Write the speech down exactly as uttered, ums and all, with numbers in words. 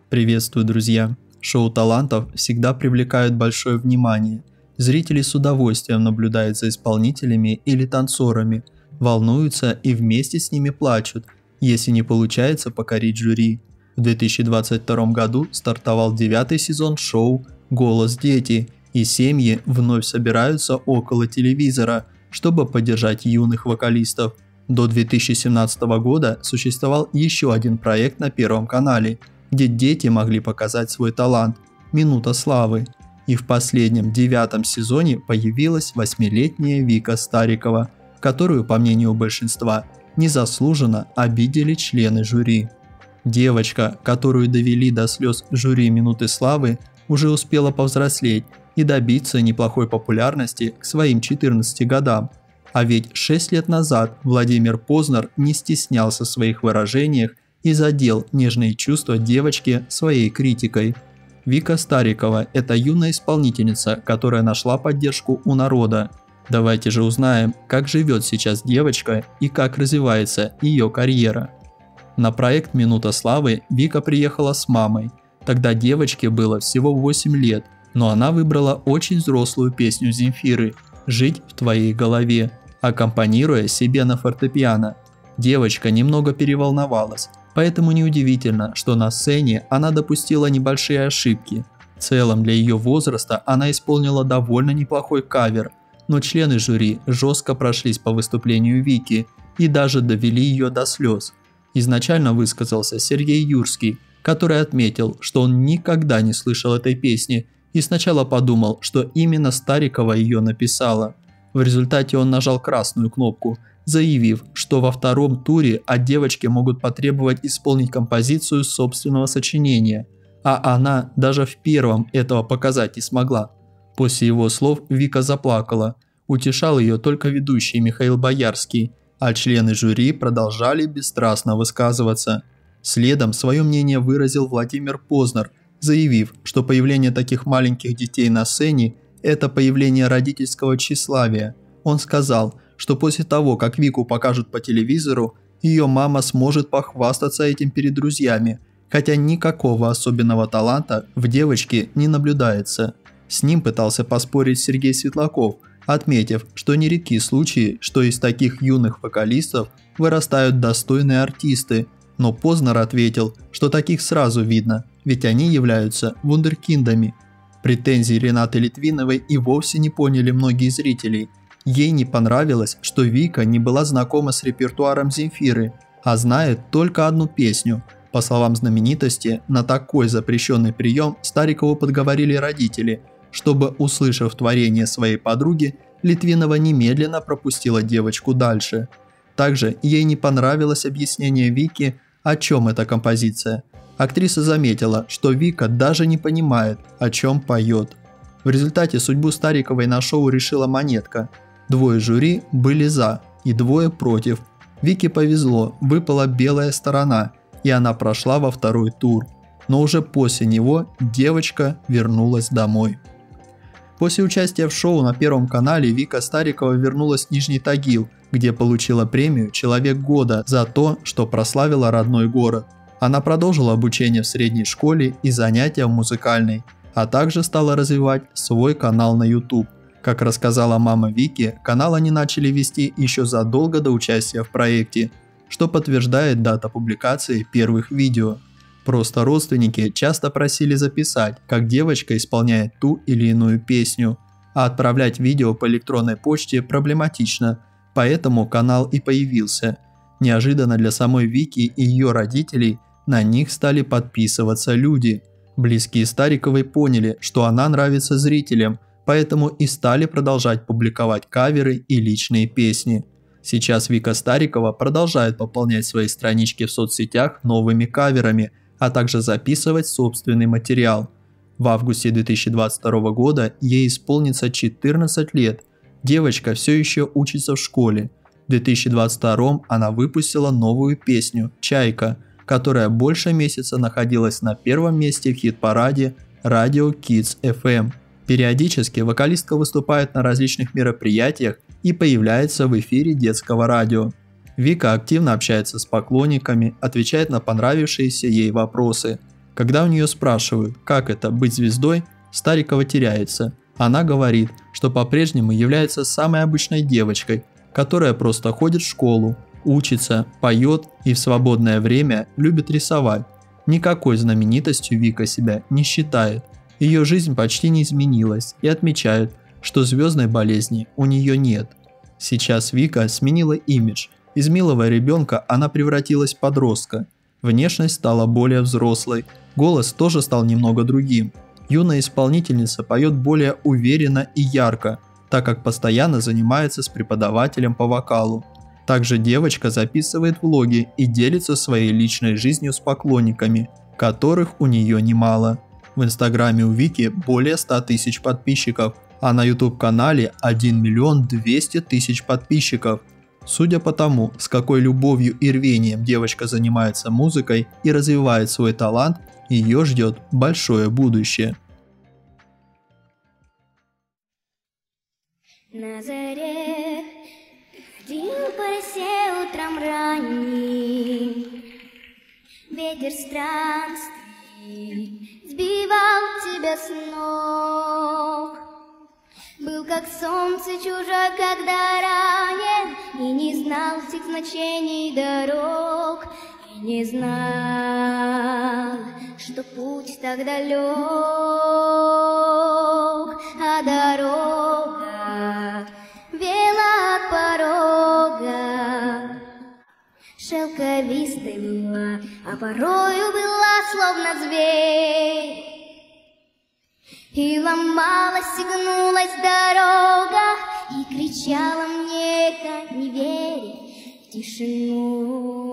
Приветствую, друзья! Шоу талантов всегда привлекают большое внимание. Зрители с удовольствием наблюдают за исполнителями или танцорами, волнуются и вместе с ними плачут, если не получается покорить жюри. В две тысячи двадцать втором году стартовал девятый сезон шоу «Голос дети», и семьи вновь собираются около телевизора, чтобы поддержать юных вокалистов. До две тысячи семнадцатого года существовал еще один проект на Первом канале, где дети могли показать свой талант – «Минута славы». И в последнем, девятом сезоне появилась восьмилетняя Вика Старикова, которую, по мнению большинства, незаслуженно обидели члены жюри. Девочка, которую довели до слез жюри «Минуты славы», уже успела повзрослеть и добиться неплохой популярности к своим четырнадцати годам. А ведь шесть лет назад Владимир Познер не стеснялся в своих выражениях и задел нежные чувства девочки своей критикой. Вика Старикова – это юная исполнительница, которая нашла поддержку у народа. Давайте же узнаем, как живет сейчас девочка и как развивается ее карьера. На проект «Минута славы» Вика приехала с мамой. Тогда девочке было всего восемь лет, но она выбрала очень взрослую песню Земфиры «Жить в твоей голове», аккомпанируя себе на фортепиано. Девочка немного переволновалась. Поэтому неудивительно, что на сцене она допустила небольшие ошибки. В целом для ее возраста она исполнила довольно неплохой кавер, но члены жюри жестко прошлись по выступлению Вики и даже довели ее до слез. Изначально высказался Сергей Юрский, который отметил, что он никогда не слышал этой песни и сначала подумал, что именно Старикова ее написала. В результате он нажал красную кнопку, заявив, что во втором туре от девочки могут потребовать исполнить композицию собственного сочинения, а она даже в первом этого показать не смогла. После его слов Вика заплакала, утешал ее только ведущий Михаил Боярский, а члены жюри продолжали бесстрастно высказываться. Следом свое мнение выразил Владимир Познер, заявив, что появление таких маленьких детей на сцене – это появление родительского тщеславия. Он сказал, что после того, как Вику покажут по телевизору, ее мама сможет похвастаться этим перед друзьями, хотя никакого особенного таланта в девочке не наблюдается. С ним пытался поспорить Сергей Светлаков, отметив, что нередки случаи, что из таких юных вокалистов вырастают достойные артисты, но Познер ответил, что таких сразу видно, ведь они являются вундеркиндами. Претензии Ренаты Литвиновой и вовсе не поняли многие зрители. Ей не понравилось, что Вика не была знакома с репертуаром Земфиры, а знает только одну песню. По словам знаменитости, на такой запрещенный прием Старикову подговорили родители, чтобы, услышав творение своей подруги, Литвинова немедленно пропустила девочку дальше. Также ей не понравилось объяснение Вики, о чем эта композиция. Актриса заметила, что Вика даже не понимает, о чем поет. В результате судьбу Стариковой на шоу решила монетка. Двое жюри были за и двое против. Вике повезло, выпала белая сторона, и она прошла во второй тур. Но уже после него девочка вернулась домой. После участия в шоу на Первом канале Вика Старикова вернулась в Нижний Тагил, где получила премию «Человек года» за то, что прославила родной город. Она продолжила обучение в средней школе и занятия в музыкальной, а также стала развивать свой канал на YouTube. Как рассказала мама Вики, канал они начали вести еще задолго до участия в проекте, что подтверждает дата публикации первых видео. Просто родственники часто просили записать, как девочка исполняет ту или иную песню, а отправлять видео по электронной почте проблематично, поэтому канал и появился. Неожиданно для самой Вики и ее родителей на них стали подписываться люди. Близкие Стариковой поняли, что она нравится зрителям, поэтому и стали продолжать публиковать каверы и личные песни. Сейчас Вика Старикова продолжает пополнять свои странички в соцсетях новыми каверами, а также записывать собственный материал. В августе две тысячи двадцать второго года ей исполнится четырнадцать лет. Девочка все еще учится в школе. В две тысячи двадцать втором она выпустила новую песню «Чайка», которая больше месяца находилась на первом месте в хит-параде Radio Kids эф эм. Периодически вокалистка выступает на различных мероприятиях и появляется в эфире детского радио. Вика активно общается с поклонниками, отвечает на понравившиеся ей вопросы. Когда у нее спрашивают, как это быть звездой, Старикова теряется. Она говорит, что по-прежнему является самой обычной девочкой, которая просто ходит в школу, учится, поет и в свободное время любит рисовать. Никакой знаменитостью Вика себя не считает. Ее жизнь почти не изменилась и отмечает, что звездной болезни у нее нет. Сейчас Вика сменила имидж. Из милого ребенка она превратилась в подростка. Внешность стала более взрослой, голос тоже стал немного другим. Юная исполнительница поет более уверенно и ярко, так как постоянно занимается с преподавателем по вокалу. Также девочка записывает влоги и делится своей личной жизнью с поклонниками, которых у нее немало. В инстаграме у Вики более ста тысяч подписчиков, а на ютуб-канале один миллион двести тысяч подписчиков. Судя по тому, с какой любовью и рвением девочка занимается музыкой и развивает свой талант, ее ждет большое будущее. На заре ходил по росе утром ранним, ветер странствий сбивал тебя с ног. Был как солнце чужой, когда ранен, и не знал всех значений дорог, и не знал, что путь так далек, а дорога вела от порога. Шелковистой была, а порою была словно зверь. И ломалась, и гнулась дорога, и кричала мне, как не веря, в тишину.